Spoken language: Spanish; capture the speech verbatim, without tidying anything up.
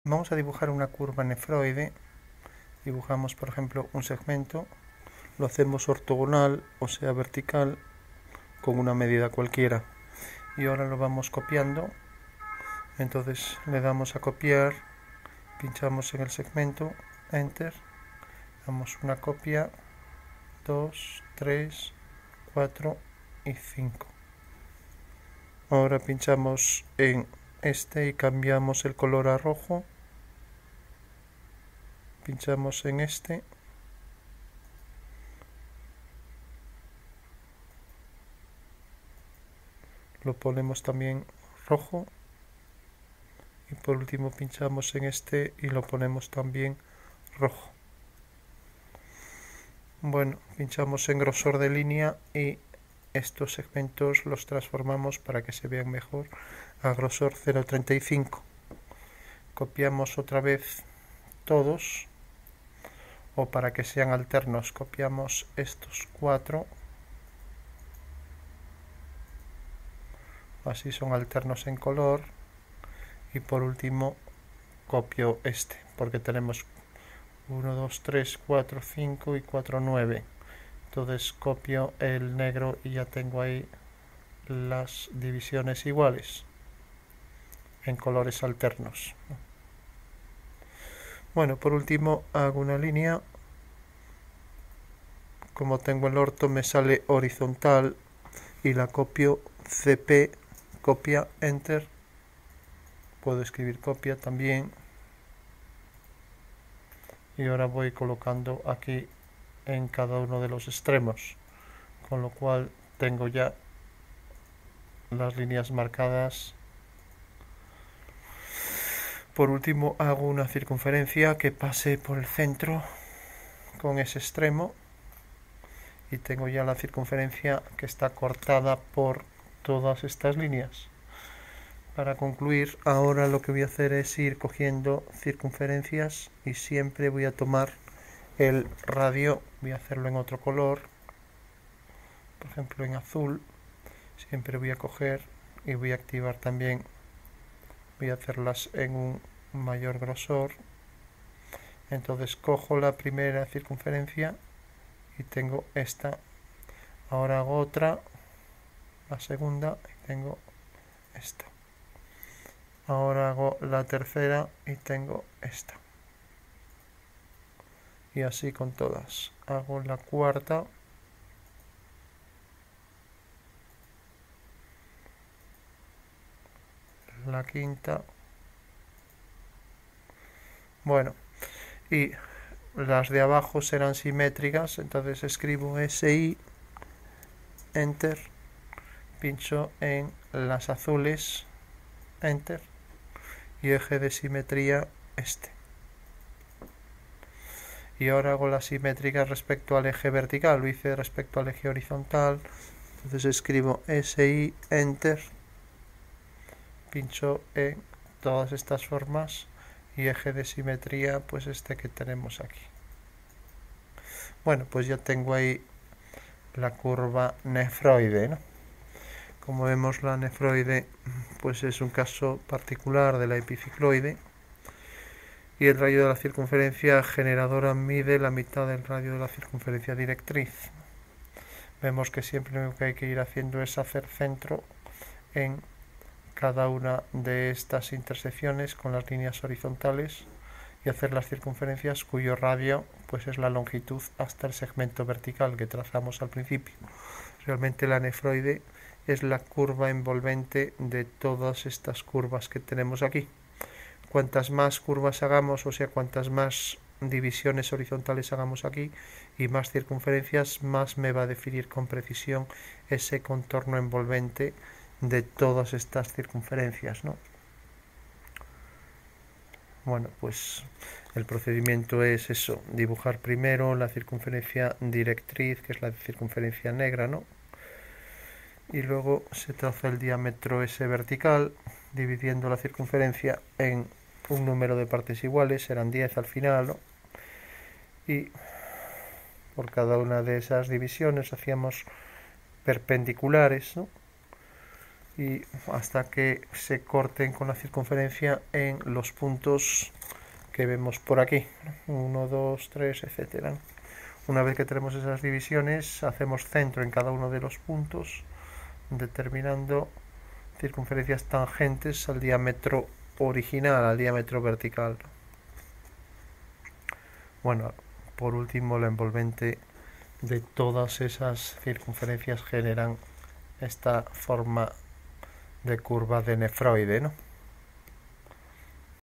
Vamos a dibujar una curva nefroide. Dibujamos, por ejemplo, un segmento, lo hacemos ortogonal, o sea vertical, con una medida cualquiera. Y ahora lo vamos copiando. Entonces le damos a copiar, pinchamos en el segmento, enter, damos una copia, dos, tres, cuatro y cinco. Ahora pinchamos en este y cambiamos el color a rojo. Pinchamos en este. Lo ponemos también rojo. Y por último pinchamos en este y lo ponemos también rojo. Bueno, pinchamos en grosor de línea y estos segmentos los transformamos para que se vean mejor a grosor cero coma treinta y cinco. Copiamos otra vez todos, o para que sean alternos copiamos estos cuatro, así son alternos en color. Y por último copio este, porque tenemos uno, dos, tres, cuatro, cinco y cuatro, nueve. Entonces copio el negro y ya tengo ahí las divisiones iguales en colores alternos. Bueno, por último hago una línea. Como tengo el orto me sale horizontal y la copio, cp, copia, enter. Puedo escribir copia también. Y ahora voy colocando aquí en cada uno de los extremos, con lo cual tengo ya las líneas marcadas. Por último hago una circunferencia que pase por el centro con ese extremo y tengo ya la circunferencia que está cortada por todas estas líneas. Para concluir, ahora lo que voy a hacer es ir cogiendo circunferencias y siempre voy a tomar el radio, voy a hacerlo en otro color, por ejemplo en azul. Siempre voy a coger y voy a activar también, voy a hacerlas en un mayor grosor. Entonces cojo la primera circunferencia y tengo esta. Ahora hago otra, la segunda, y tengo esta. Ahora hago la tercera y tengo esta. Y así con todas. Hago la cuarta. La quinta. Bueno, y las de abajo serán simétricas, entonces escribo S I, enter, pincho en las azules, enter, y eje de simetría este. Y ahora hago la simétrica respecto al eje vertical, lo hice respecto al eje horizontal, entonces escribo S I, enter, pincho en todas estas formas y eje de simetría pues este que tenemos aquí. Bueno, pues ya tengo ahí la curva nefroide, ¿no? Como vemos, la nefroide pues es un caso particular de la epicicloide y el radio de la circunferencia generadora mide la mitad del radio de la circunferencia directriz. Vemos que siempre lo que hay que ir haciendo es hacer centro en cada una de estas intersecciones con las líneas horizontales y hacer las circunferencias cuyo radio pues es la longitud hasta el segmento vertical que trazamos al principio. Realmente la nefroide es la curva envolvente de todas estas curvas que tenemos aquí. Cuantas más curvas hagamos, o sea, cuantas más divisiones horizontales hagamos aquí y más circunferencias, más me va a definir con precisión ese contorno envolvente de todas estas circunferencias, ¿no? Bueno, pues el procedimiento es eso, dibujar primero la circunferencia directriz, que es la circunferencia negra, ¿no? Y luego se traza el diámetro ese vertical, dividiendo la circunferencia en un número de partes iguales, serán diez al final, ¿no? Y por cada una de esas divisiones hacíamos perpendiculares, ¿no? y hasta que se corten con la circunferencia en los puntos que vemos por aquí, uno, dos, tres, etcétera. Una vez que tenemos esas divisiones, hacemos centro en cada uno de los puntos, determinando circunferencias tangentes al diámetro original, al diámetro vertical. Bueno, por último, la envolvente de todas esas circunferencias generan esta forma de curva de nefroide, ¿no?